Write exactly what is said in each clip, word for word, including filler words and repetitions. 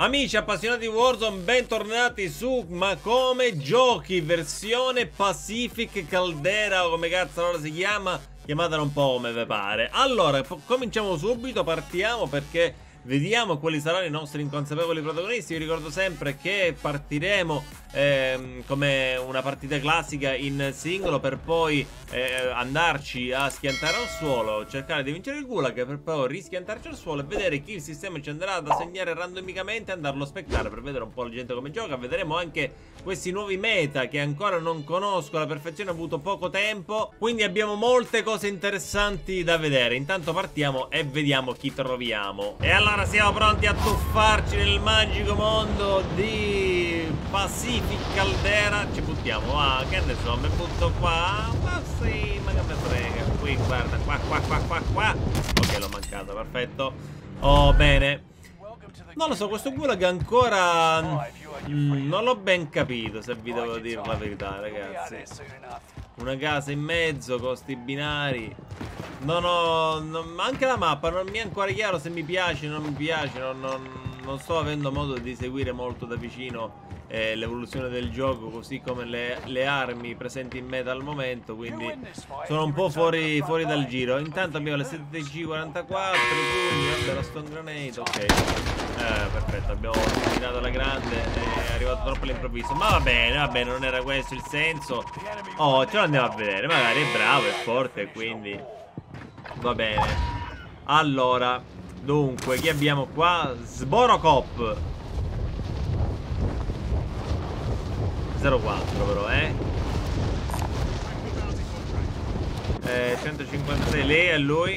Amici appassionati di Warzone, bentornati su Ma Come Giochi, versione Pacific Caldera, o come cazzo ora si chiama, chiamatela un po' come vi pare. Allora, cominciamo subito, partiamo perché vediamo quali saranno i nostri inconsapevoli protagonisti. Vi ricordo sempre che partiremo ehm, come una partita classica in singolo, per poi eh, andarci a schiantare al suolo, cercare di vincere il gulag, per poi rischiantarci al suolo e vedere chi il sistema ci andrà ad assegnare randomicamente e andarlo a spectare per vedere un po' la gente come gioca. Vedremo anche questi nuovi meta che ancora non conosco alla perfezione, ho avuto poco tempo, quindi abbiamo molte cose interessanti da vedere. Intanto partiamo e vediamo chi troviamo. E allora siamo pronti a tuffarci nel magico mondo di Pacific Caldera. Ci buttiamo, ah, che ne so, mi butto qua. Ma sì, ma che me frega. Qui, guarda, qua, qua, qua, qua, qua. Ok, l'ho mancato, perfetto. Oh, bene. Non lo so, questo gulag ancora mm, non l'ho ben capito, se vi devo dire la verità, ragazzi. Una casa in mezzo, costi binari. Non ho... Non, anche la mappa non mi è ancora chiaro se mi piace o non mi piace. Non, non, non sto avendo modo di seguire molto da vicino eh, l'evoluzione del gioco, così come le, le armi presenti in meta al momento. Quindi sono un po' fuori, fuori dal giro. Intanto abbiamo le sette G quarantaquattro, pugni, vabbè, la stone grenade, ok. Eh, perfetto, abbiamo terminato la grande, è arrivato troppo all'improvviso. Ma va bene, va bene, non era questo il senso. Oh, ce lo andiamo a vedere, magari è bravo, è forte, quindi va bene. Allora, dunque, chi abbiamo qua? Sborocop zero quattro però, eh Eh, centocinquantasei, lei e lui.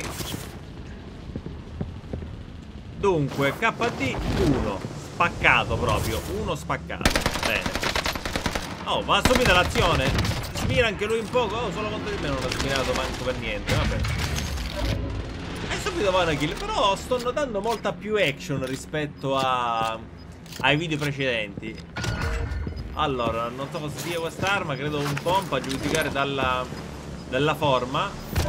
Dunque, K D uno spaccato proprio, uno spaccato. Bene. Oh, va subito l'azione. Smira anche lui un poco. Oh, solo contro di me non ha smirato manco per niente, vabbè. E subito va una kill. Però sto notando molta più action rispetto a ai video precedenti. Allora, non so cosa sia quest'arma, credo un pompa, a giudicare dalla, dalla forma.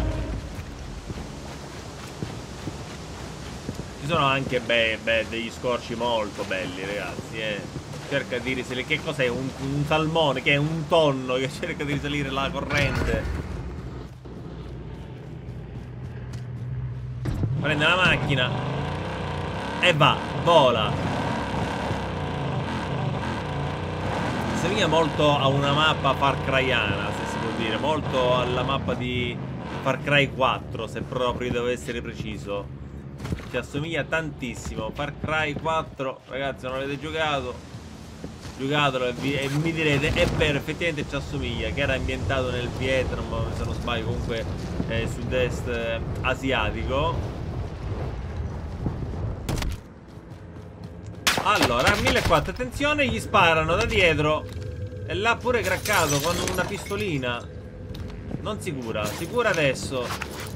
Ci sono anche beh, beh, degli scorci molto belli, ragazzi, eh. Cerca di risalire. Che cos'è? Un, un salmone, che è un tonno che cerca di risalire la corrente. Prende la macchina e va, vola. Somiglia molto a una mappa Far Cryana, se si può dire. Molto alla mappa di Far Cry quattro, se proprio devo essere preciso. Ci assomiglia tantissimo. Far Cry quattro, ragazzi, non avete giocato? Giocatelo e, vi, e mi direte, è vero, effettivamente ci assomiglia. Che era ambientato nel Vietnam, se non sbaglio, comunque eh, sud-est eh, asiatico. Allora, millequattrocento, attenzione, gli sparano da dietro. E l'ha pure craccato con una pistolina. Non si cura, si cura adesso.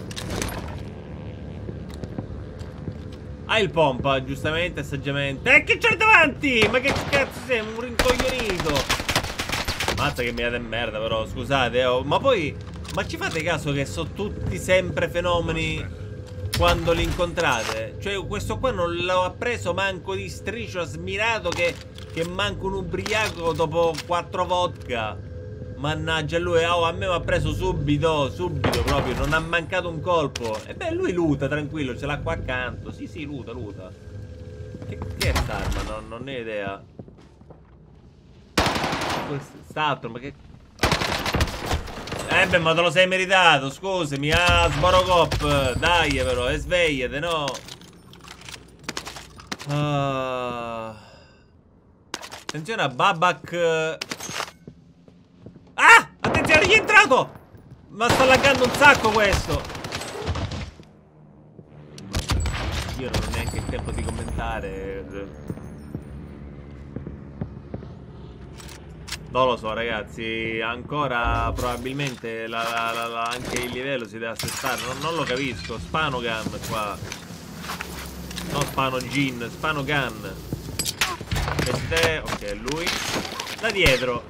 Ha il pompa, giustamente, saggiamente. E che c'è davanti? Ma che cazzo sei? Un rincoglionito. Mazza che mirata di merda, però, scusate, oh. Ma poi, ma ci fate caso che sono tutti sempre fenomeni quando li incontrate? Cioè, questo qua non l'ho preso manco di striscio, ha smirato che, che manco un ubriaco dopo quattro vodka. Mannaggia lui, oh, a me mi ha preso subito, subito proprio, non ha mancato un colpo. E beh, lui luta, tranquillo, ce l'ha qua accanto. Sì, sì, luta, luta. Che, che è st'arma? Non, non ho idea. Quest'altro, ma che... Eh beh, ma te lo sei meritato, scusami, ah, Sborocop, dai però, e svegliate, no? Uh... Attenzione a Babak. Ah! Attenzione, gli è entrato! Ma sta laggando un sacco questo. Io non ho neanche il tempo di commentare. Non lo so, ragazzi, ancora probabilmente la, la, la, la, anche il livello si deve assestare, non, non lo capisco. Spanogun qua. No, Spanogin, Spanogun. Queste, ok, lui. Da dietro.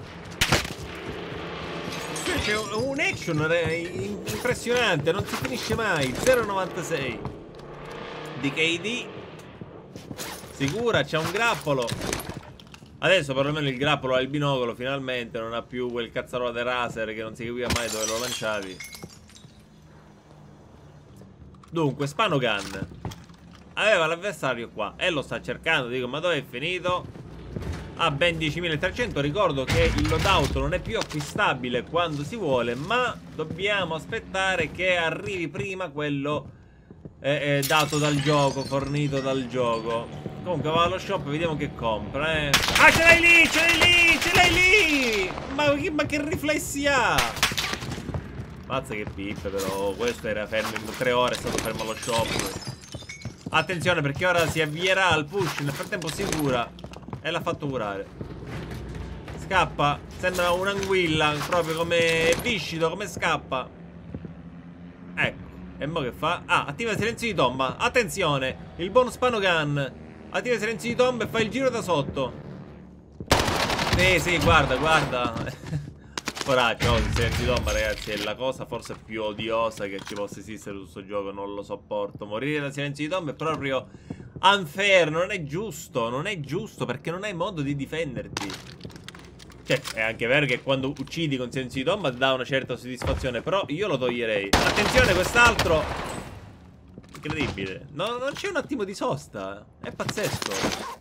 C'è un action impressionante, non si finisce mai. zero virgola novantasei di K D. Sicura, c'è un grappolo. Adesso perlomeno il grappolo ha il binocolo, finalmente. Non ha più quel cazzarola del raser che non si capiva mai dove lo lanciavi. Dunque, Spanogun aveva l'avversario qua e lo sta cercando. Dico, ma dove è finito? Ha ben diecimilatrecento. Ricordo che il loadout non è più acquistabile quando si vuole, ma dobbiamo aspettare che arrivi prima quello eh, eh, dato dal gioco, fornito dal gioco. Comunque va allo shop e vediamo che compra, eh. Ah, ce l'hai lì, ce l'hai lì, ce l'hai lì. Ma, ma che riflessi ha? Mazza che pippe, però questo era fermo in tre ore, è stato fermo allo shop. Attenzione perché ora si avvierà al push. Nel frattempo si cura e l'ha fatto curare. Scappa. Sembra un'anguilla, proprio come viscido, come scappa. Ecco. E mo che fa? Ah, attiva il silenzio di tomba. Attenzione, il buon Spanogun attiva il silenzio di tomba e fa il giro da sotto. Sì, sì, guarda, guarda. Coraggio, il silenzio di tomba, ragazzi, è la cosa forse più odiosa che ci possa esistere su questo gioco. Non lo sopporto. Morire da silenzio di tomba è proprio unfair. Non è giusto. Non è giusto perché non hai modo di difenderti. Cioè, è anche vero che quando uccidi con silenzio di tomba dà una certa soddisfazione, però io lo toglierei. Attenzione, quest'altro. Incredibile. No, non c'è un attimo di sosta. È pazzesco.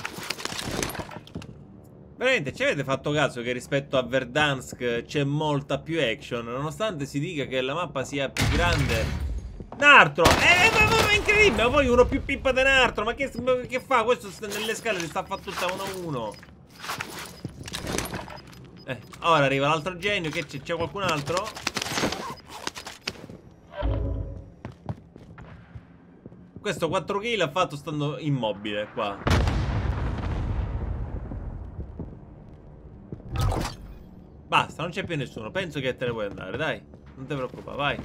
Veramente, ci avete fatto caso che rispetto a Verdansk c'è molta più action, nonostante si dica che la mappa sia più grande. Nartro! Eh, ma, ma, ma è incredibile! Ma poi uno più pippa di Nartro! Ma che, che fa? Questo sta nelle scale si sta a fare tutta uno a uno. Eh, ora arriva l'altro genio. Che c'è? C'è qualcun altro? Questo quattro kill ha fatto stando immobile qua. Basta, non c'è più nessuno. Penso che te ne puoi andare, dai. Non ti preoccupare, vai.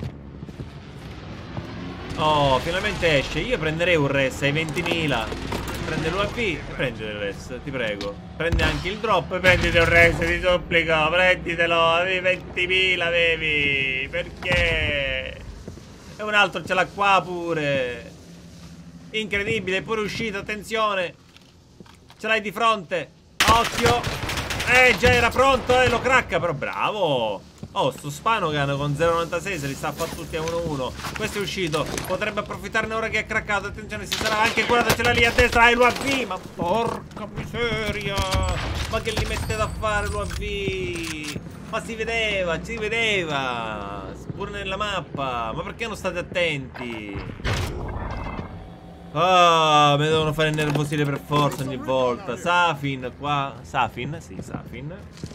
Oh, finalmente esce. Io prenderei un res ai ventimila. Prende l'U A V, prendi il res, ti prego. Prendi anche il drop e prenditi un res, ti supplico. Prenditelo, avevi ventimila, avevi. Perché? E un altro ce l'ha qua pure. Incredibile, è pure uscito, attenzione. Ce l'hai di fronte. Occhio. Eh, già era pronto, eh, lo cracca, però bravo. Oh, sto Spanogun con zero virgola novantasei se li sta a fare tutti a uno a uno. Questo è uscito, potrebbe approfittarne ora che è craccato. Attenzione, si sarà anche curato, ce l'ha lì a destra, hai l'U A V. Ma porca miseria. Ma che li mettete a fare l'U A V? Ma si vedeva, si vedeva. Pure nella mappa. Ma perché non state attenti? Ah, mi devono fare innervosire per forza ogni volta. Safin qua. Safin, sì, Safin.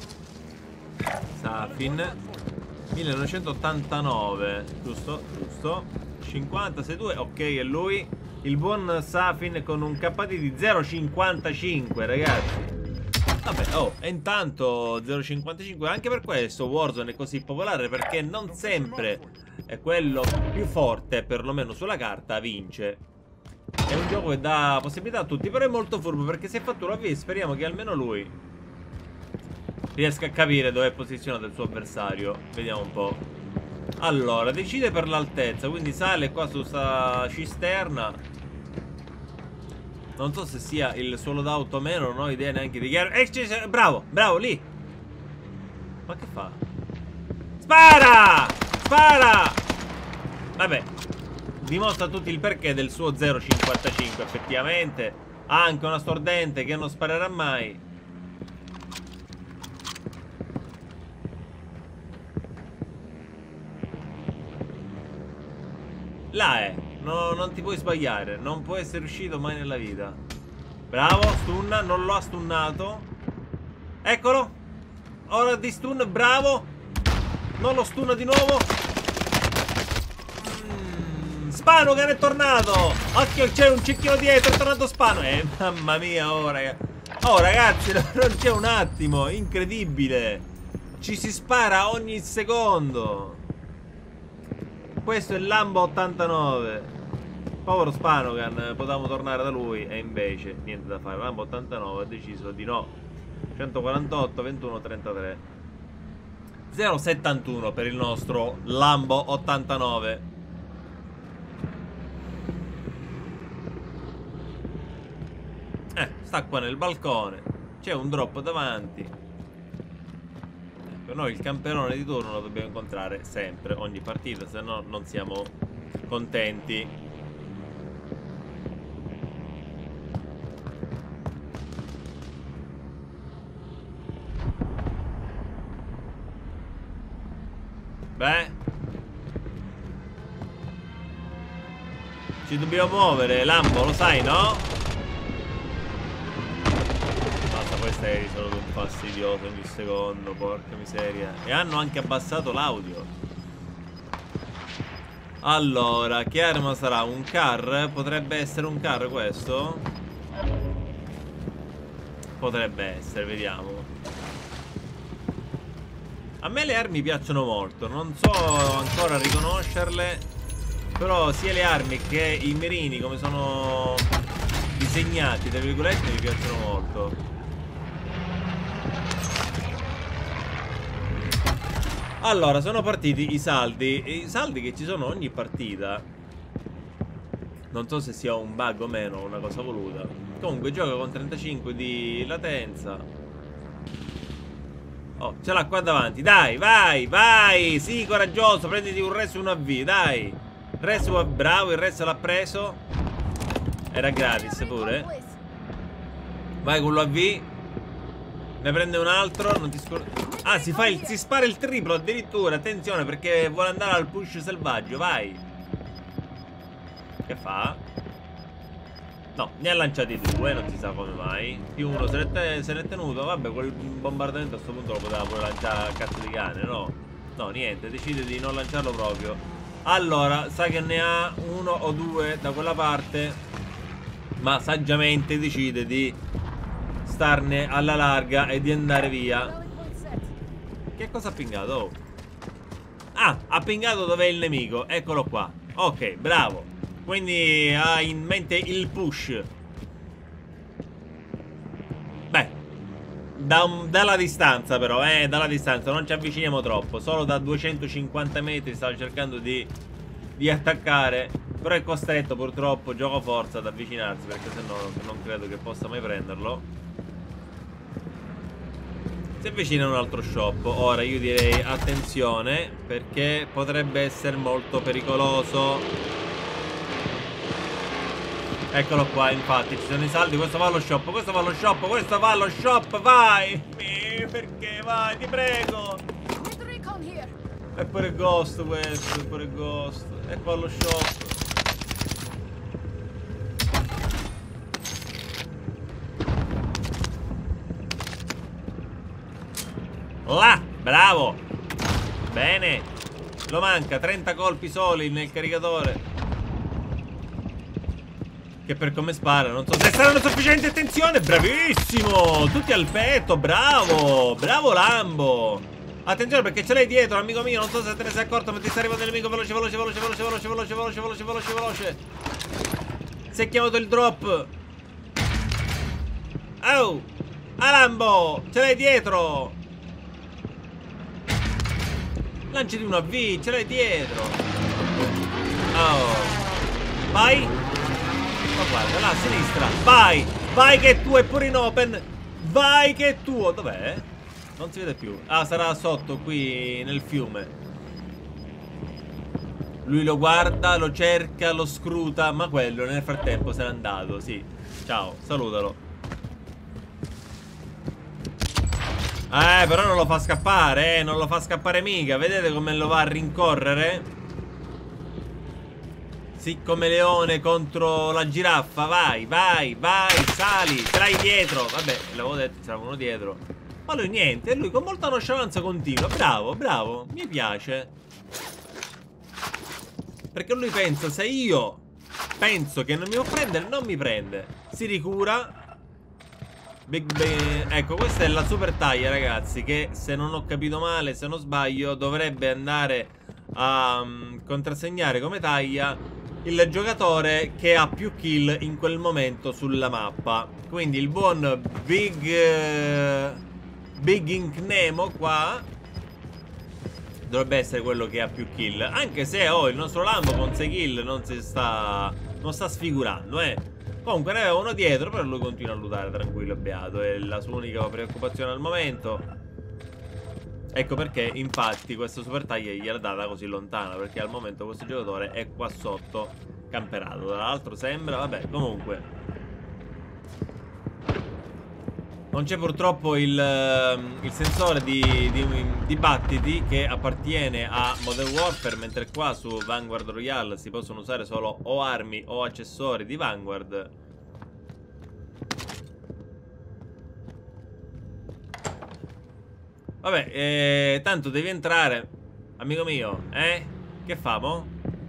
Safin millenovecentottantanove. Giusto, giusto. cinquanta, sei due, ok, è lui. Il buon Safin con un K D di zero virgola cinquantacinque, ragazzi. Vabbè, oh, e intanto zero virgola cinquantacinque. Anche per questo Warzone è così popolare, perché non sempre è quello più forte, perlomeno sulla carta, vince. È un gioco che dà possibilità a tutti, però è molto furbo, perché se fa tu l'A V, speriamo che almeno lui riesca a capire dove è posizionato il suo avversario. Vediamo un po'. Allora, decide per l'altezza, quindi sale qua su sta cisterna. Non so se sia il suo loadout o meno, non ho idea neanche di chiaro. Eh, bravo, bravo, lì. Ma che fa? Spara! Spara! Vabbè, dimostra a tutti il perché del suo zero virgola cinquantacinque. Effettivamente ha anche una stordente che non sparerà mai. Là è. No, non ti puoi sbagliare. Non può essere uscito mai nella vita. Bravo, stun. Non lo ha stunnato. Eccolo. Ora di stun, bravo. Non lo stunna di nuovo. mm, Spanogun è tornato. Occhio, c'è un cecchino dietro. È tornato Spano. Eh, mamma mia, ora. Oh, ragazzi, non c'è un attimo. Incredibile. Ci si spara ogni secondo. Questo è il Lambo ottantanove. Povero Spanogun, potevamo tornare da lui e invece niente da fare. Lambo ottantanove ha deciso di no. centoquarantotto, ventuno, trentatré. zero virgola settantuno per il nostro Lambo ottantanove. Eh, sta qua nel balcone. C'è un drop davanti. Ecco, noi il camperone di turno lo dobbiamo incontrare sempre, ogni partita, se no non siamo contenti. Beh, ci dobbiamo muovere, Lambo, lo sai, no? Basta, questi aerei sono un fastidioso ogni secondo, porca miseria. E hanno anche abbassato l'audio. Allora, che arma sarà? Un car? Potrebbe essere un car questo? Potrebbe essere, vediamo. A me le armi piacciono molto, non so ancora riconoscerle, però sia le armi che i mirini come sono disegnati, tra virgolette, mi piacciono molto. Allora, sono partiti i saldi, e i saldi che ci sono ogni partita. Non so se sia un bug o meno, una cosa voluta. Comunque gioca con trentacinque di latenza. Oh, ce l'ha qua davanti, dai, vai, vai. Sì, coraggioso, prenditi un res e un A V, dai. Res, bravo, il res l'ha preso. Era gratis pure. Vai con l'A V. Ne prende un altro, non ti scor... Ah, si fa il... si spara il triplo addirittura, attenzione, perché vuole andare al push selvaggio, vai. Che fa? No, ne ha lanciati due, non si sa come mai. Più uno se n'è tenuto. Vabbè, quel bombardamento a questo punto lo poteva pure lanciare a cazzo di cane, no? No, niente, decide di non lanciarlo proprio. Allora, sa che ne ha uno o due da quella parte, ma saggiamente decide di starne alla larga e di andare via. Che cosa ha pingato? Oh. Ah, ha pingato dove è il nemico. Eccolo qua. Ok, bravo. Quindi ha in mente il push. Beh, da un, dalla distanza però, eh, dalla distanza, non ci avviciniamo troppo. Solo da duecentocinquanta metri stava cercando di, di attaccare. Però è costretto purtroppo, gioco forza, ad avvicinarsi, perché sennò non credo che possa mai prenderlo. Si avvicina a un altro shop. Ora io direi attenzione, perché potrebbe essere molto pericoloso. Eccolo qua, infatti, ci sono i saldi. Questo va allo shop, questo va allo shop, questo va allo shop, vai! Perché? Vai, ti prego! È pure Ghost questo, è pure Ghost. E qua allo shop. Là, bravo! Bene! Lo manca, trenta colpi soli nel caricatore. Che per come spara non so se saranno sufficienti. Attenzione, bravissimo. Tutti al petto, bravo. Bravo Lambo. Attenzione perché ce l'hai dietro, amico mio. Non so se te ne sei accorto, ma ti sta arrivando il nemico. Veloce, veloce, veloce, veloce, veloce, veloce, veloce, veloce, veloce, veloce. Si è chiamato il drop. Oh, a Lambo, ce l'hai dietro. Lanciati una V, ce l'hai dietro. Oh, vai. Ma guarda, là a sinistra. Vai, vai che è tuo, è pure in open. Vai che è tuo. Dov'è? Non si vede più. Ah, sarà sotto qui nel fiume. Lui lo guarda, lo cerca, lo scruta. Ma quello nel frattempo se n'è andato. Sì, ciao, salutalo. Eh, però non lo fa scappare, eh. Non lo fa scappare mica. Vedete come lo va a rincorrere? Sì, come leone contro la giraffa. Vai, vai, vai, sali. Ce l'hai dietro. Vabbè, l'avevo detto, c'era uno dietro. Ma lui niente, e lui con molta nonchalance continua. Bravo, bravo, mi piace. Perché lui pensa, se io penso che non mi può prendere, non mi prende. Si ricura. Big bang. Ecco, questa è la super taglia, ragazzi, che se non ho capito male, se non sbaglio, dovrebbe andare a um, contrassegnare come taglia il giocatore che ha più kill in quel momento sulla mappa. Quindi il buon Big uh, Big Ink Nemo qua dovrebbe essere quello che ha più kill. Anche se oh, il nostro Lambo con sei kill non si sta non sta sfigurando, eh. Comunque ne aveva uno dietro, però lui continua a lootare tranquillo e beato. È la sua unica preoccupazione al momento. Ecco perché infatti questo super taglia gliela data così lontana, perché al momento questo giocatore è qua sotto camperato. Tra l'altro sembra, vabbè, comunque non c'è purtroppo il, il sensore di, di, di battiti che appartiene a Modern Warfare, mentre qua su Vanguard Royale si possono usare solo o armi o accessori di Vanguard. Vabbè, eh, tanto devi entrare, amico mio, eh? Che famo?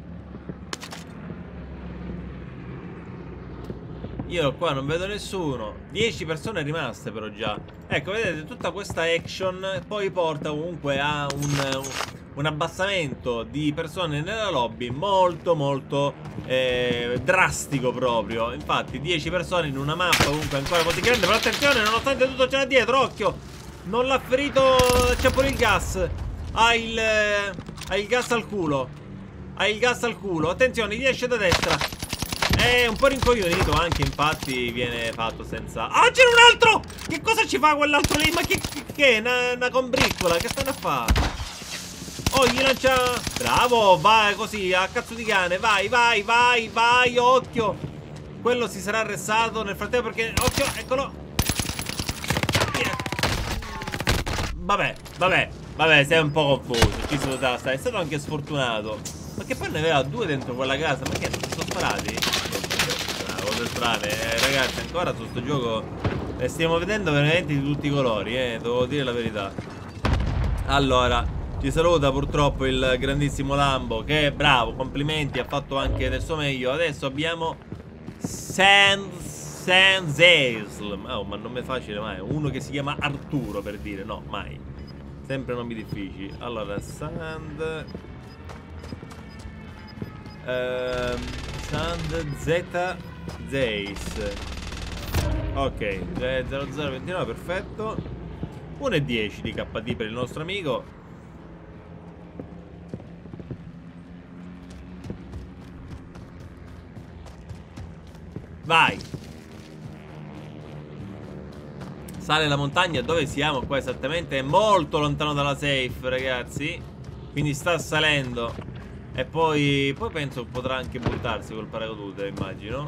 Io qua non vedo nessuno. dieci persone rimaste però già. Ecco, vedete, tutta questa action poi porta comunque a un, un abbassamento di persone nella lobby molto molto eh, drastico proprio. Infatti dieci persone in una mappa comunque ancora così grande. Però attenzione, nonostante tutto c'è là dietro, occhio. Non l'ha ferito, c'è pure il gas. Ha il, eh, ha il gas al culo. Ha il gas al culo. Attenzione, gli esce da destra. È un po' rincoglionito anche, infatti viene fatto senza... Ah, c'era un altro! Che cosa ci fa quell'altro lì? Ma che, che, che è? Una, una combriccola? Che stanno a fare? Oh, gli lancia... Bravo, vai così, a cazzo di cane. Vai, vai, vai, vai, occhio. Quello si sarà arrestato nel frattempo perché... Occhio, eccolo. Yeah. Vabbè, vabbè, vabbè, sei un po' confuso. Ci sono stati, è stato anche sfortunato. Ma che poi ne aveva due dentro quella casa? Ma che sono sparati? Cose strane, eh, ragazzi, ancora su sto gioco ne stiamo vedendo veramente di tutti i colori, eh, devo dire la verità. Allora, ci saluta purtroppo il grandissimo Lambo, che è bravo, complimenti, ha fatto anche del suo meglio. Adesso abbiamo Sanzesl. Oh, ma non mi è facile mai. Uno che si chiama Arturo, per dire, no, mai. Sempre nomi difficili. Allora, Sand... Uh, Sand Z Zeis. Ok, zero zero ventinove, perfetto. uno e dieci di K D per il nostro amico. Vai. Sale la montagna. Dove siamo qua esattamente? È molto lontano dalla safe, ragazzi. Quindi sta salendo. E poi, poi penso potrà anche buttarsi col paracadute, immagino.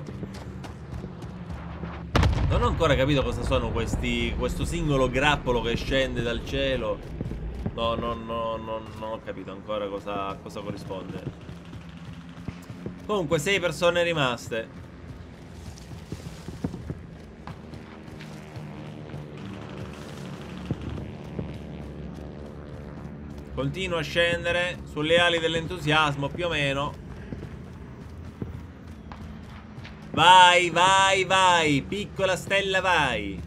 Non ho ancora capito cosa sono questi, questo singolo grappolo che scende dal cielo. No, no, no, no, non ho capito ancora cosa, a cosa corrisponde. Comunque sei persone rimaste. Continua a scendere sulle ali dell'entusiasmo, più o meno. Vai, vai, vai. Piccola stella, vai.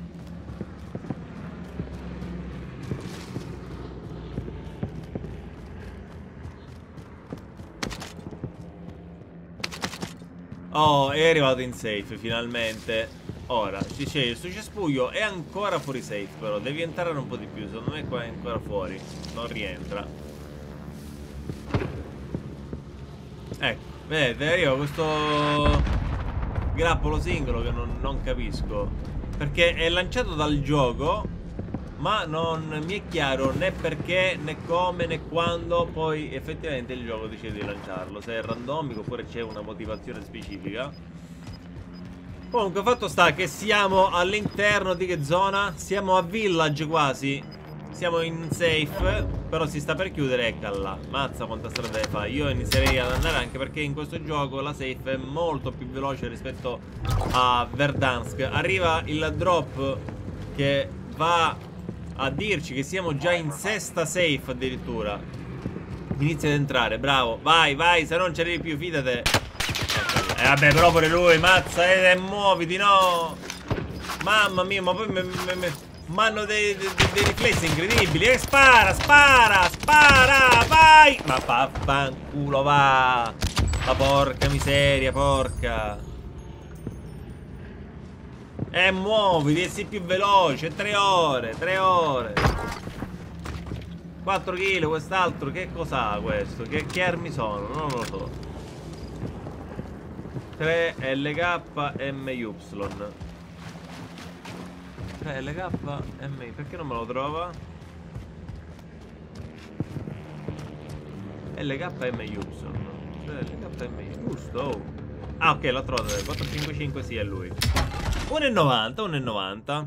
Oh, è arrivato in safe finalmente. Ora, si sceglie il suo cespuglio. È ancora fuori safe, però devi entrare un po' di più. Secondo me qua è ancora fuori. Non rientra. Ecco, vedete, arriva questo grappolo singolo che non, non capisco. Perché è lanciato dal gioco, ma non mi è chiaro né perché, né come, né quando poi effettivamente il gioco decide di lanciarlo. Se è randomico oppure c'è una motivazione specifica. Comunque fatto sta che siamo all'interno di che zona? Siamo a village quasi. Siamo in safe, però si sta per chiudere, eccola. Mazza quanta strada deve fare. Io inizierei ad andare anche perché in questo gioco la safe è molto più veloce rispetto a Verdansk. Arriva il drop che va a dirci che siamo già in sesta safe addirittura. Inizia ad entrare, bravo. Vai, vai, se non ci arrivi più, fidate. E eh, vabbè, però pure lui, mazza, e eh, muoviti, no. Mamma mia, ma poi mi hanno dei, dei, dei riflessi incredibili. E eh, spara, spara, spara, vai. Ma vaffanculo, va. Ma porca miseria, porca. E eh, muoviti, e sii più veloce. Tre ore, tre ore. quattro chili, quest'altro, che cos'ha questo? Che, che armi sono? Non lo so. tre L K M Y. tre L K M Y. Perché non me lo trova? L K M Y. tre L K M Y. Giusto. Ah, ok, l'ho trovato. quattro cinque cinque, sì, è lui. uno e novanta, uno e novanta.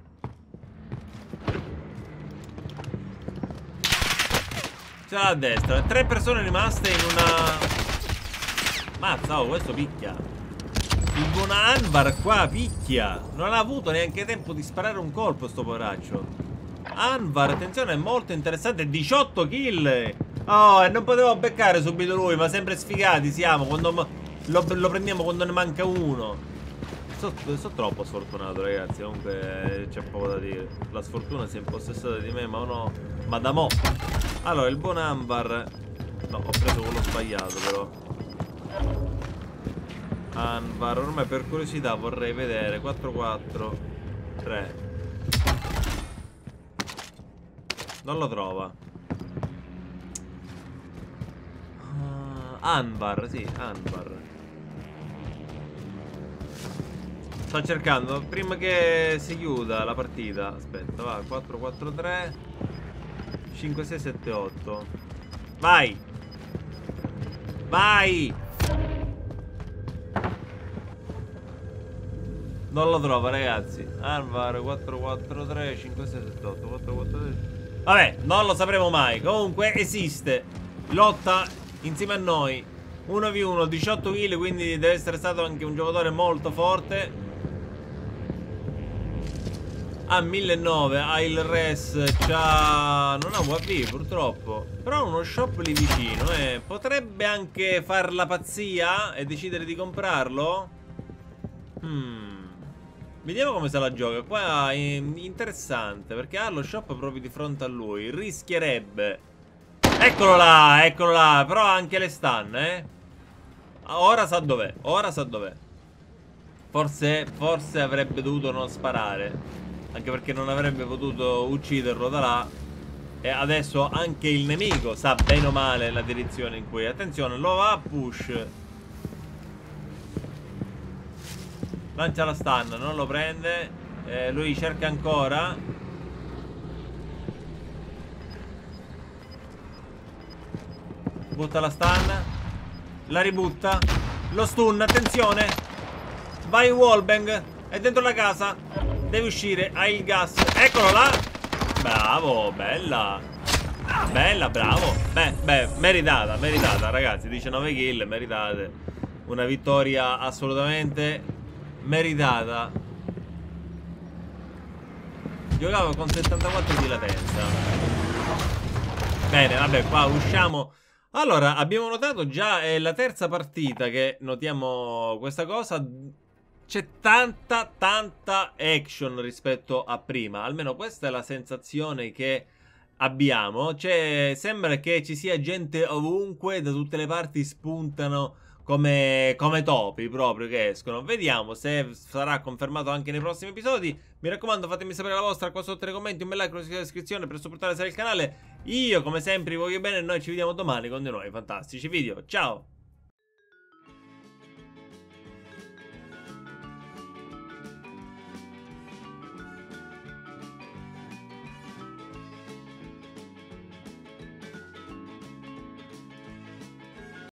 C'è a destra. Tre persone rimaste in una... Mazza, oh, questo picchia. Il buon Anvar qua picchia. Non ha avuto neanche tempo di sparare un colpo sto poraccio. Anvar, attenzione, è molto interessante. diciotto kill. Oh, e non potevo beccare subito lui. Ma sempre sfigati siamo. Quando lo, lo prendiamo quando ne manca uno. Sono so troppo sfortunato, ragazzi. Comunque c'è poco da dire. La sfortuna si è impossessata di me, ma no. Ma da mo'. Allora, il buon Anvar. No, ho preso quello sbagliato però. Anvar, ormai per curiosità vorrei vedere. Quattro quattro tre. Non lo trova. uh, Anvar, sì, Anvar. Sto cercando. Prima che si chiuda la partita. Aspetta, va, quattro quattro tre cinque sei sette otto. Vai. Vai. Non lo trova, ragazzi. Anvar quattro quattro tre cinque sei sette otto quattro quattro tre. Vabbè, non lo sapremo mai. Comunque esiste. Lotta insieme a noi. uno vu uno, diciotto kill, quindi deve essere stato anche un giocatore molto forte. Ha millenovecento, ha il res, c'ha... non ha U A V purtroppo. Però ha uno shop lì vicino, eh. Potrebbe anche far la pazzia e decidere di comprarlo? Hmm. Vediamo come se la gioca. Qua è interessante, perché ha lo shop proprio di fronte a lui. Rischierebbe. Eccolo là, eccolo là. Però ha anche le stun, eh. Ora sa dov'è, ora sa dov'è. Forse, forse avrebbe dovuto non sparare. Anche perché non avrebbe potuto ucciderlo da là. E adesso anche il nemico sa bene o male la direzione in cui. Attenzione, lo va a push. Lancia la stun, non lo prende. eh, Lui cerca ancora. Butta la stun. La ributta. Lo stun, attenzione. Vai wallbang. È dentro la casa. Deve uscire, hai il gas. Eccolo là. Bravo, bella. Bella, bravo. Beh, beh, meritata, meritata, ragazzi. diciannove kill, meritate. Una vittoria assolutamente meritata. Giocavo con settantaquattro di latenza. Bene, vabbè, qua usciamo. Allora, abbiamo notato già, è la terza partita che notiamo questa cosa. C'è tanta, tanta action rispetto a prima. Almeno questa è la sensazione che abbiamo. Cioè, sembra che ci sia gente ovunque, da tutte le parti spuntano come, come topi proprio che escono. Vediamo se sarà confermato anche nei prossimi episodi. Mi raccomando, fatemi sapere la vostra qua sotto nei commenti. Un bel like, una iscrizione per supportare il canale. Io, come sempre, vi voglio bene e noi ci vediamo domani con dei nuovi fantastici video. Ciao!